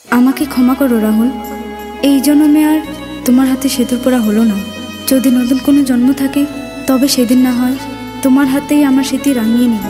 আমাকে ক্ষমা করো রাহুল, এই জন্মে আর তোমার হাতে সেতুর পোড়া হলো না। যদি নতুন কোনো জন্ম থাকে তবে সেদিন না হয় তোমার হাতেই আমার স্মৃতি রাঙিয়ে নিব।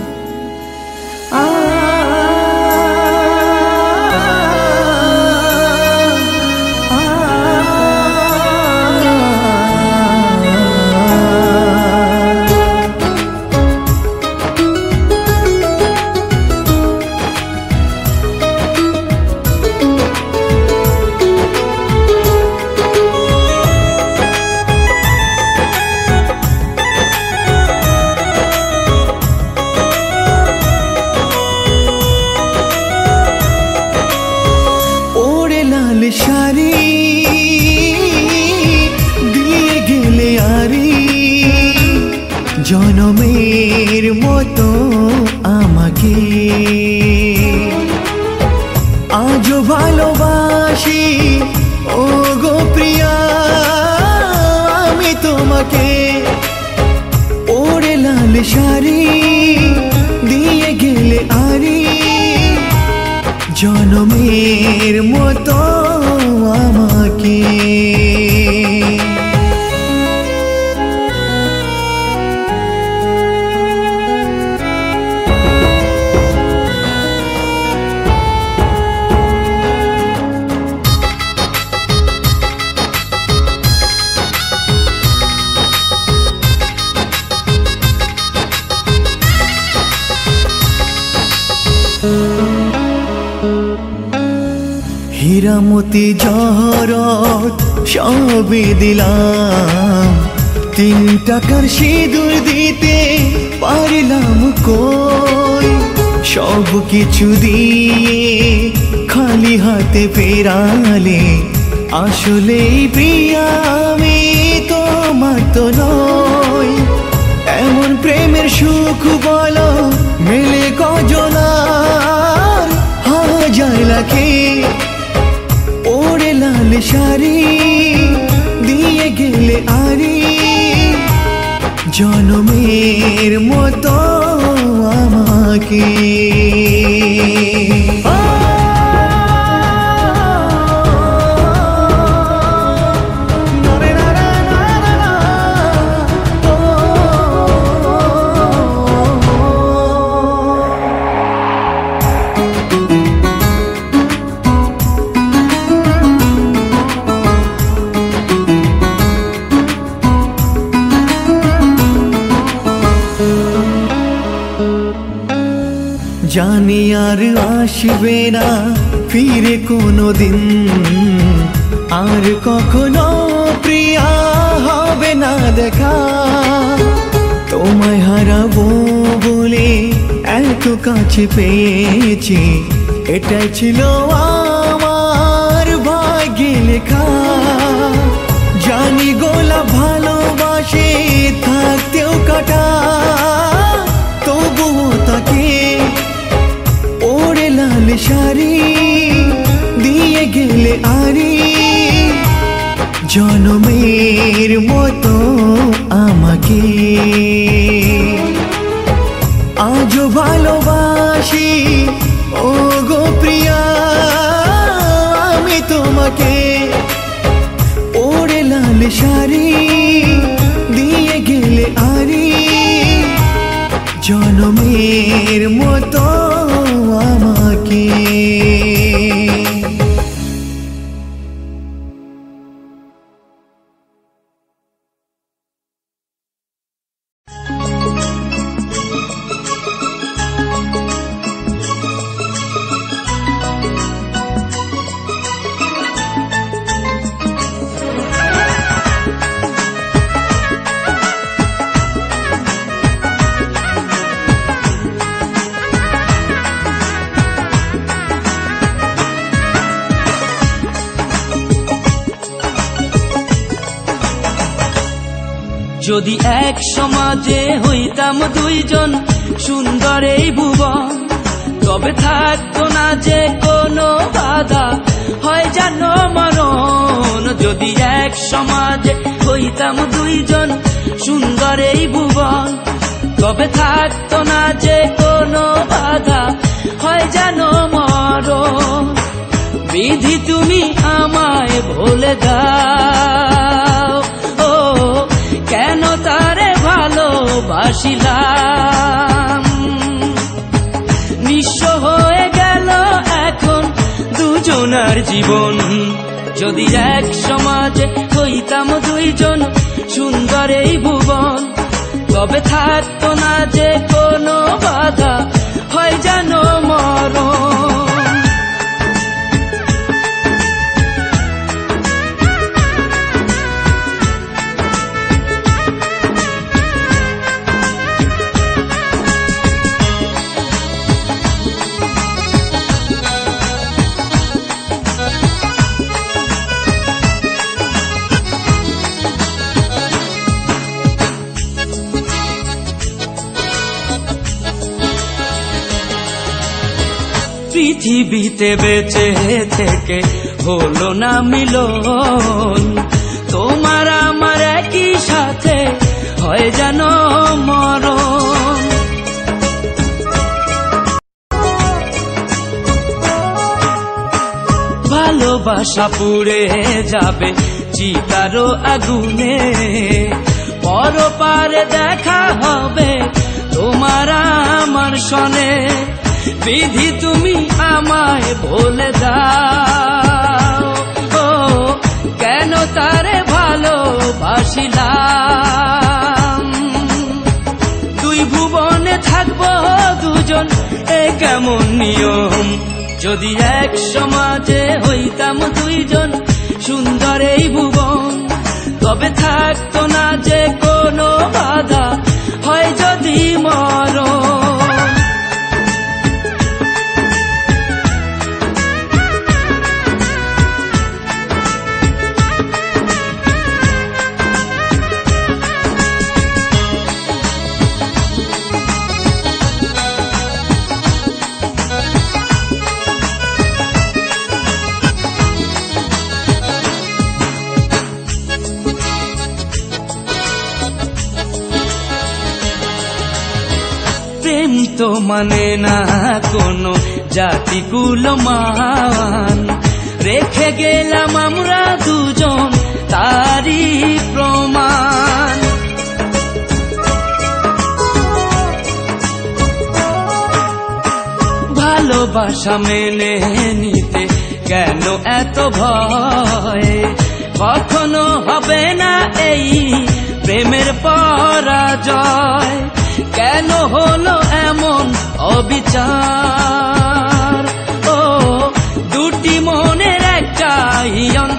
জনমের মতো আমাকে আজও ভালোবাসি ও গো প্রিয়া, আমি তোমাকে। ওরে লাল শাড়ি দিয়ে গেলে আরি, জনমের মতো আমাকে। হীরামতি জহরত সবই দিলাম, 3 টাকার সিঁদুর দিতে পারলাম কই। সব কিছু দিয়ে খালি হাতে ফেরালে আসলেই প্রিয়া আমি তোমার তো নই। এমন প্রেমের সুখ বলো মেলে কজনার, হাজার লাখে। ওরে লাল শাড়ি দিয়ে গেলে আরি, জনমের মতো আমাকে। জানি আর আসবে না ফিরে কোনো দিন, আর কখনো প্রিয়া হবে না দেখা। তোমায় হারাবো বলে এত কাছে পেয়েছি, এটাই ছিল আমার ভাগ্যে লেখা। জানি গোলাপ ভালোবাসে থাকতেও কাটা, তবুও তাকে। ওরে লাল শাড়ি দিয়ে গেলে আরি, জনমের মতো আমাকে। আজও ভালোবাসি ও গো প্রিয়া আমি তোমাকে। ওরে লাল শাড়ি দিয়ে গেলে আরি, জনমের মতো আমাকে। যদি এক সমাজে হইতাম দুইজন সুন্দর এই ভুবন, তবে থাকতো না যে কোনো বাধা, হয় জানো মরণ। যদি এক সমাজে হইতাম দুইজন সুন্দর এই ভুবন, তবে থাকতো না যে কোনো বাধা, হয় জানো মরণ। বিধি তুমি আমায় ভুলে দাও, ও কেন তারে ভালোবাসিলাম। নিঃস্ব হয়ে গেল এখন দুজনার জীবন, যদি এক সমাজে হইতাম দুইজন সুন্দর এই ভুবন, তবে থাকতো না যে কোনো বাধা, হয় যেন মরণ। পৃথিবীতে বেঁচে থেকে হলো না মিলন, তোমার আমার একই সাথে হয় যেন মরণ। ভালোবাসা পুড়ে যাবে চিতারো আগুনে, পরপারে দেখা হবে তোমার আমার সনে। বিধি তুমি আমায় ভুলে দাও, ও কেন তারে ভালোবাসিলাম। দুই ভুবনে থাকবো দুজন, এ কেমন নিয়ম, যদি এক সমাজে হইতাম দুইজন সুন্দর এই ভুবন, তবে থাকতো না যে কোনো বাধা, হয় যদি মরণ। প্রেম তো মানে না কোনো জাতি কুলমান, রেখে গেলাম আমরা দুজন তারই প্রমাণ। ভালোবাসা মেনে নিতে কেন এত ভয়, কখনো হবে না এই প্রেমের পরাজয়। কেন হলো এমন অবিচার, ও দুটি মনের একটাই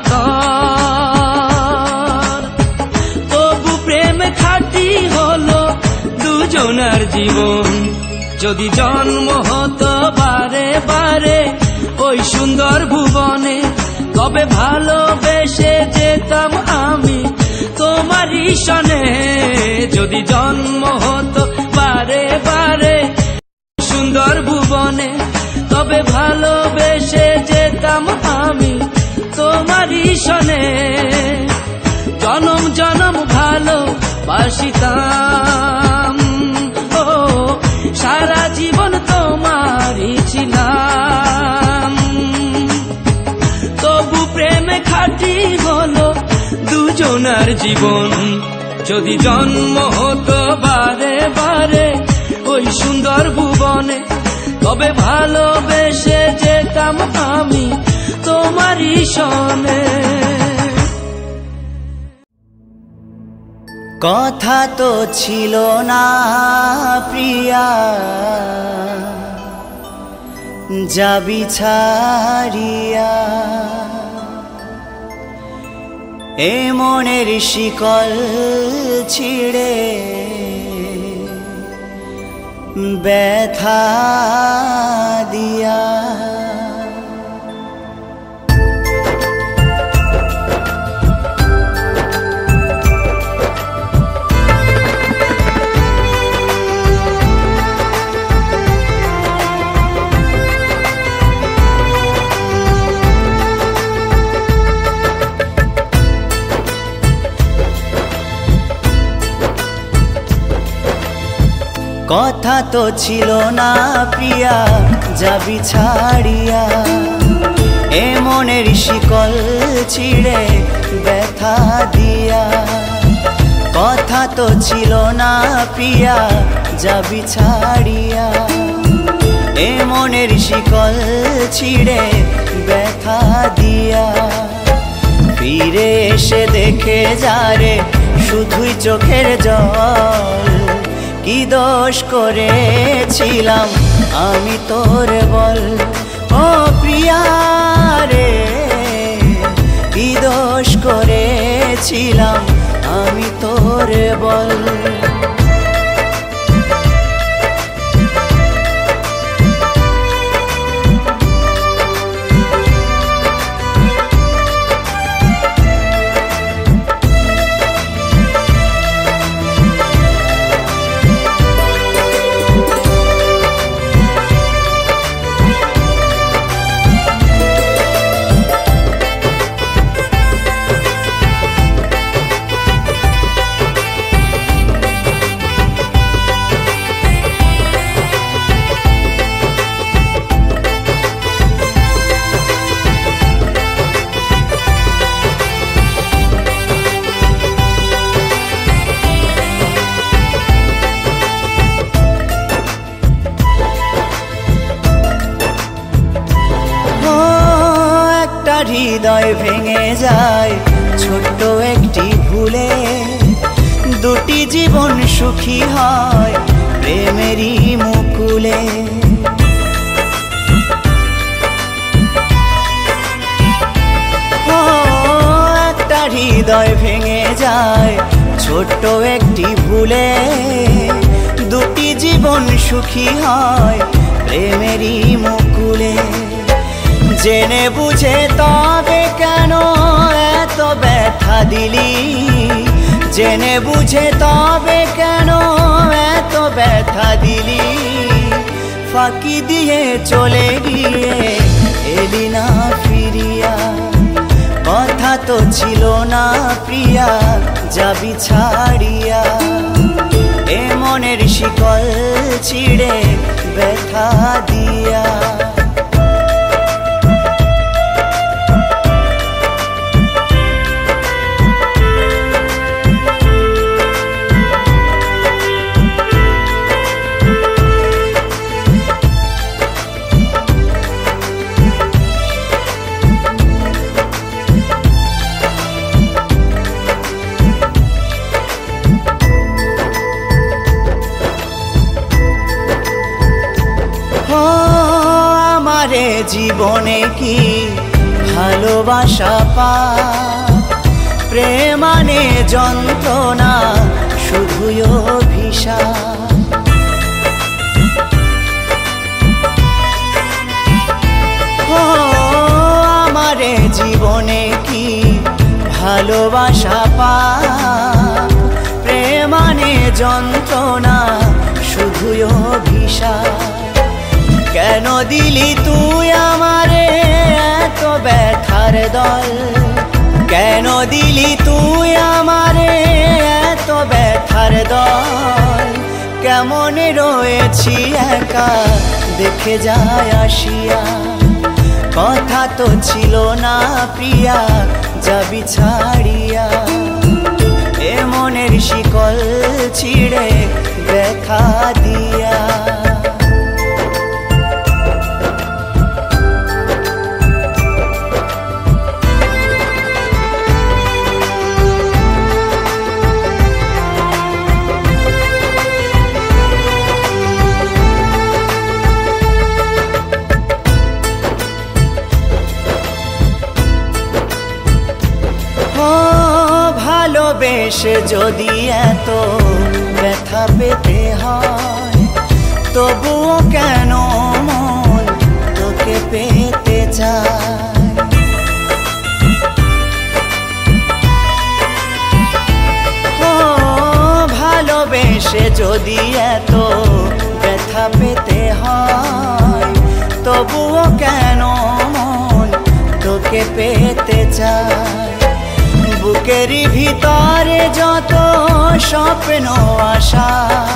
অন্তর, তবু প্রেম খাঁটি হলো দুজনার জীবন। যদি জন্ম হতো বারে বারে ওই সুন্দর ভুবনে, তবে ভালোবেসে যেতাম আমি তোমারই সনে। যদি জন্ম হতো বারে বারে সুন্দর ভুবনে, তবে ভালোবেসে যেতাম আমি তোমারই সনে। জনম জনম ভালোবাসিতাম, ও সারা জীবন তোমারই ছিলাম। তবু প্রেমে খাঁটি হলো দুজনার জীবন, যদি জন্ম হতো বারে বারে ওই সুন্দর ভুবনে, তবে ভালোবেসে যেতাম আমি তোমারই সনে। কথা তো ছিল না প্রিয়া, যাবি ছাড়িয়া, এ মনের শিকল ছিড়ে ব্যথা দিয়া। কথা তো ছিল না প্রিয়া, যাবি ছাড়িয়া, এ এ মনের শিকল ছিঁড়ে ব্যথা দিয়া। কথা তো ছিল না প্রিয়া যাবি ছাড়িয়া, এ মনের শিকল ছিঁড়ে ব্যথা দিয়া। ফিরে এসে দেখে যারে শুধুই চোখের জল, কি দোষ করেছিলাম আমি তোর বল। ও প্রিয়া রে, কি দোষ করেছিলাম আমি তোর বল। হৃদয় ভেঙে যায় ছোট্ট একটি ভুলে, দুটি জীবন সুখী হয় প্রেমেরই মুকুলে। একটা হৃদয় ভেঙে যায় ছোট্ট একটি ভুলে, দুটি জীবন সুখী হয় প্রেমেরই মুকুলে। জেনে বুঝে তবে কেন এত ব্যথা দিলি, জেনে বুঝে তবে কেন এত ব্যথা দিলি। ফাঁকি দিয়ে চলে গিয়ে এলি না ফিরিয়া, কথা তো ছিল না প্রিয়া যাবি ছাড়িয়া। এ মনের শিকল ছিঁড়ে ব্যথা দিয়া। আমারে জীবনে কি ভালোবাসা পা, প্রেমানে যন্ত্রণা শুধুই অভিশাপ। আমারে জীবনে কি ভালোবাসা পা, প্রেমানে যন্ত্রণা শুধুই অভিশাপ। কেন দিলি তুই আমারে এত ব্যথার দল, কেন দিলি তুই আমারে এত ব্যথার দল। কেমন রয়েছি একা দেখে যায় আসিয়া, কথা তো ছিল না প্রিয়া যাবি ছাড়িয়া। এ মনের শিকল ছিঁড়ে ব্যথা দিয়া। ভালোবেসে যদি এত ব্যথা পেতে হয়, তবুও কেন মন তোকে পেতে চায়। ভালোবেসে যদি এত ব্যথা পেতে হয়, তবুও কেন মন তোকে পেতে চায়। বুকের ভিতরে যত স্বপ্ন আশা,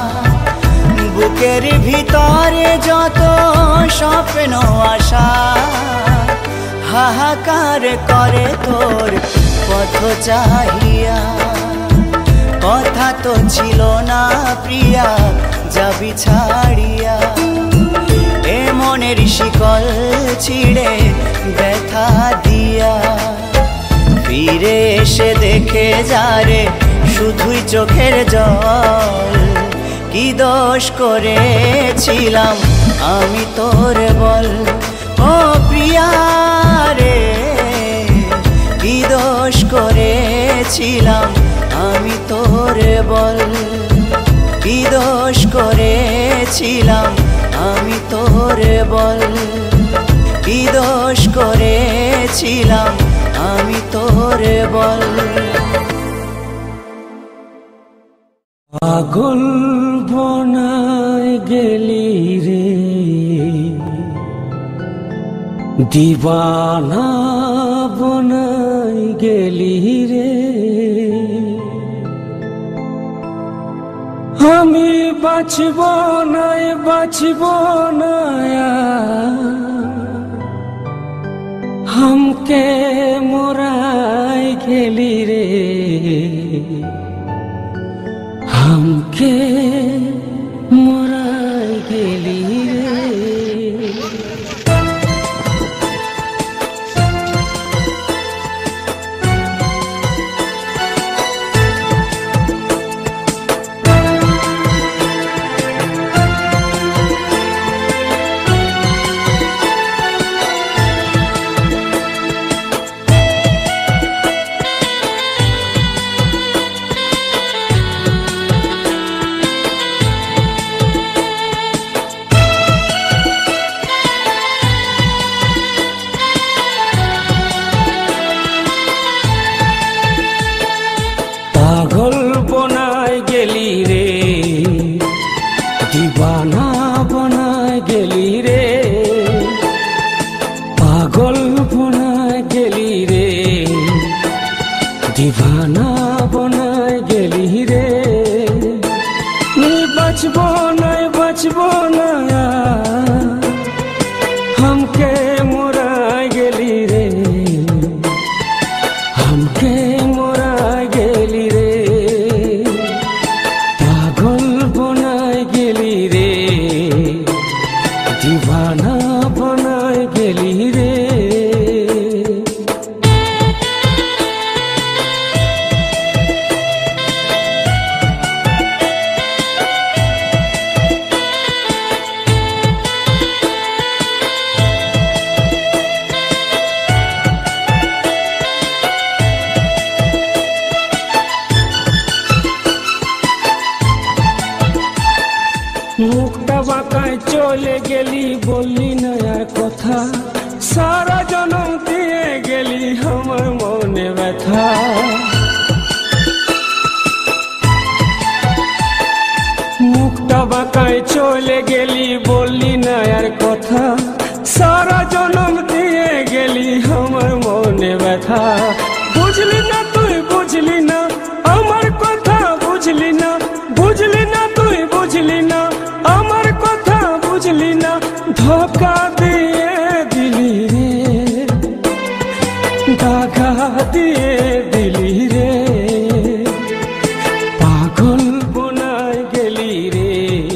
বুকের ভিতরে যত স্বপ্ন আশা, হাহাকার করে তোর পথ চাহিয়া। কথা তো ছিল না প্রিয়া যাবি ছাড়িয়া, এ মনের শিকল ছিঁড়ে ব্যথা দিয়া। ফিরে এসে দেখে যারে শুধুই চোখের জল, কি দোষ করেছিলাম আমি তোর বল। ও প্রিয়া রে, কি দোষ করেছিলাম আমি তোর বল। কি দোষ করেছিলাম আমি তোর বল। কি দোষ করেছিলাম আমি তোর বল। পাগল বনায় গেলি রে, দিবানা বনায় গেলি রে। আমি বাঁচব না हमके मोराय गेली रे, हमके मोराय गेली रे। दीवाना बनाए गेली रे, नी बचबो ना हमके मोराए गेली रे, हमके मोराए गेली रे। पागल बनाए गेली रे, दीवाना बनाए गेली रे। मुखटा बाँकाय चले गेली बोली नयार कथा, सारा जन्म दिए गेली हमर मने व्यथा। मुखटा बाँकाय चले गेली बोली नयार कथा, सारा जन्म दिए गेली हमर मने व्यथा। बुझली ना तुई बुझली ना আমার কথা, বুঝলি না বুঝলি না তুই বুঝলি না আমার কথা, বুঝলি না ধোকা দিয়ে দিলি রে, দাগা দিয়ে দিলি রে। পাগল বনায় গেলি রে,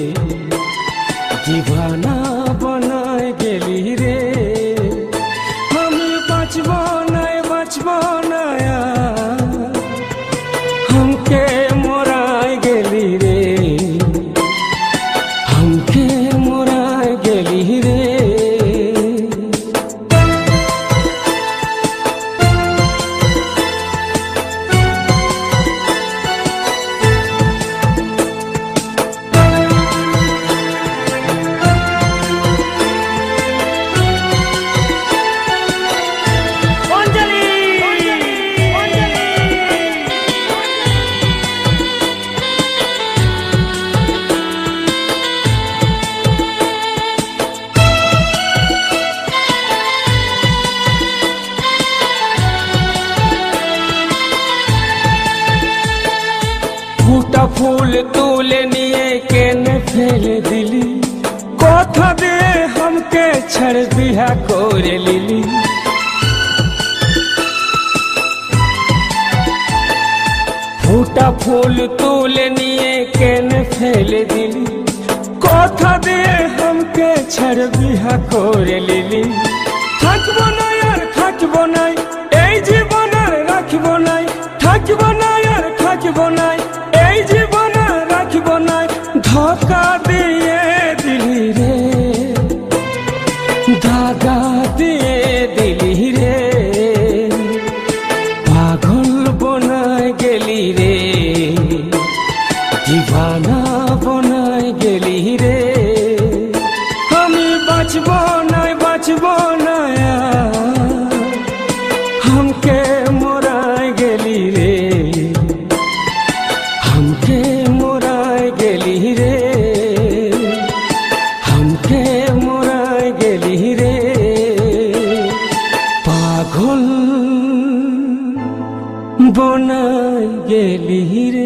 দিবানা বনায় গেলি রে। আমি বাঁচব না हमके मोराय गेली रे, हमके मोराय गेली रे। फूटा फूल तुले निये केने फेले दिली, कथा दे हमके छड़ बिहा करे लिली। মুখটা ফুল তুলে নিয়ে কেনে ফেলে দিলি কথা দিয়ে हमके ছেড়ে বিহা করে লিলি থাকবো না আর থাকবো না এই জীবন আর রাখবো না থাকবো না আর থাকবো না এই জীবন আর রাখবো না ধোঁকা দিয়ে দিলি রে দাগা দিয়ে দিলি রে পাগল বনায় গেলি রে দিবানা বনায় গেলি রে আমি বাঁচবো না हमके मोराय गेली रे हमके मोराय गेली रे हमके मोराय गेली रे पागल बनाय गेली रे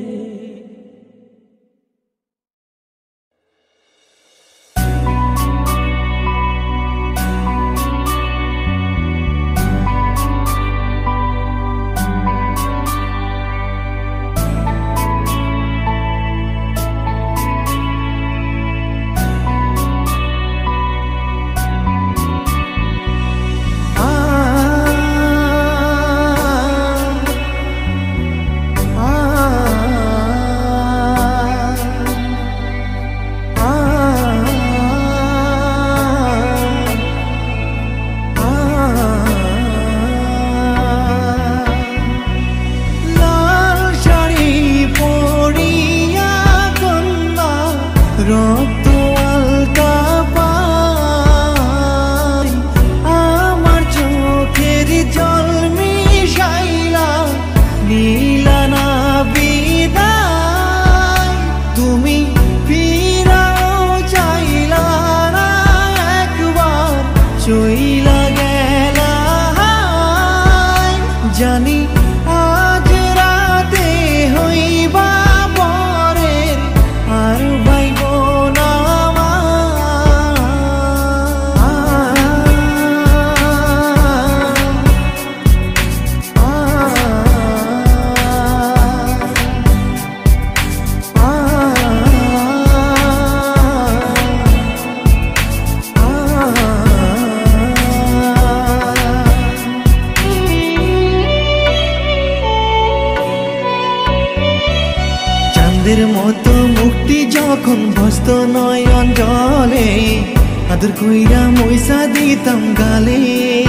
মতো মুক্তি যখন ভস্ত নয়ন জলে আদর কইরা মইসা দিতাম গালে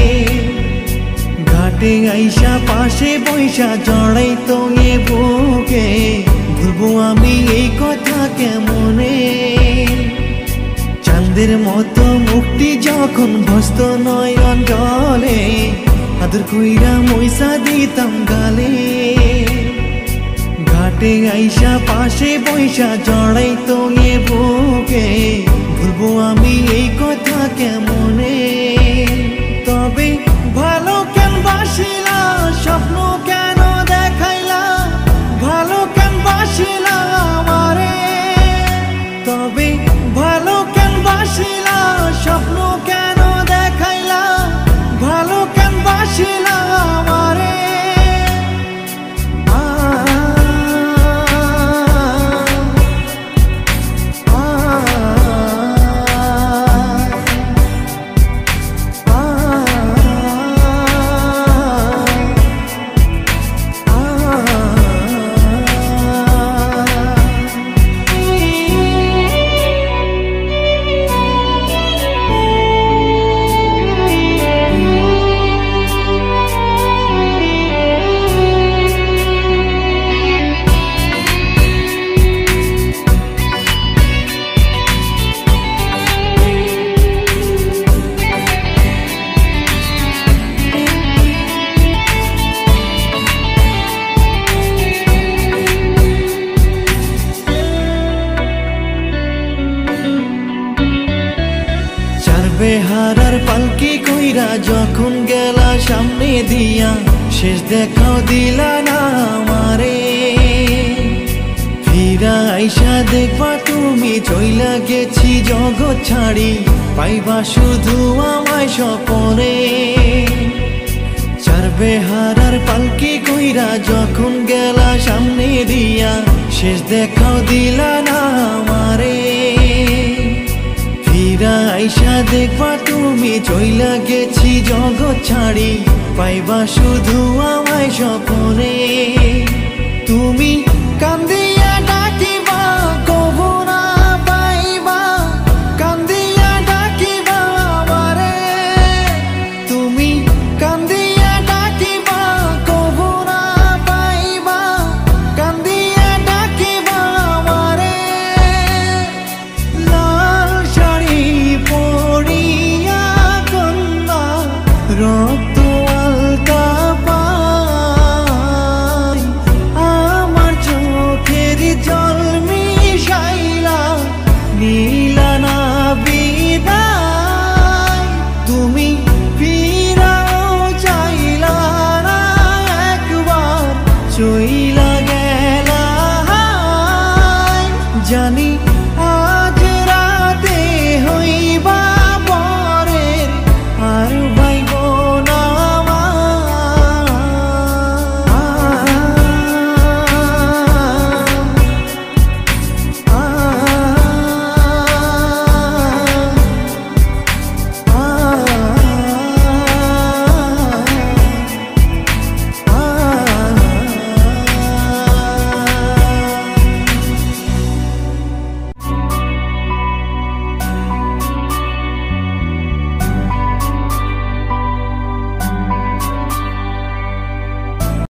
ঘাটে আইসা পাশে বৈশা জড়াই তো এ বুকে ভুলবো আমি এই কথা কেমনে চাঁদের মতো মুক্তি যখন ভস্ত নয়ন জলে আদর কইরা মইসা দিতাম গালে ঘাটে আইসা পাশে বৈশা জড়াই তো এ বুকে ভুলবো আমি এই কথা কেমনে তবে ভালো কেন বাসিলা স্বপ্ন কেন দেখাইলা ভালো কেন বাসিলা আমারে তবে ভালো কেন বাসিলা স্বপ্ন কেন দেখাইলা ভালো কেন বাসিলা আমারে বেহারার পালকি কইরা যখন গেলা সামনে দিয়া শেষ দেখাও দিলা না আমারে ফিরা আইসা দেখবা তুমি চইলা গেছি জগৎ ছাড়ি পাইবা শুধু আমায় স্বপনে চার বেহারার পালকি কইরা কইরা যখন গেলা সামনে দিয়া শেষ দেখাও দিলা না আমারে ফিরা আইসা দেখবা তুমি চইলা গেছি জগৎ ছাড়ি পাইবা শুধু আমায় স্বপ্নে তুমি কান্দিয়া ডাকিবা কবু না পাইবা কান্দিয়া ডাকিবা আমারে তুমি কান্দিয়া ডাকিবা কবু না পাইবা কান্দিয়া ডাকিবা আমারে লাল শাড়ি পরিয়া কন্যা রক্ত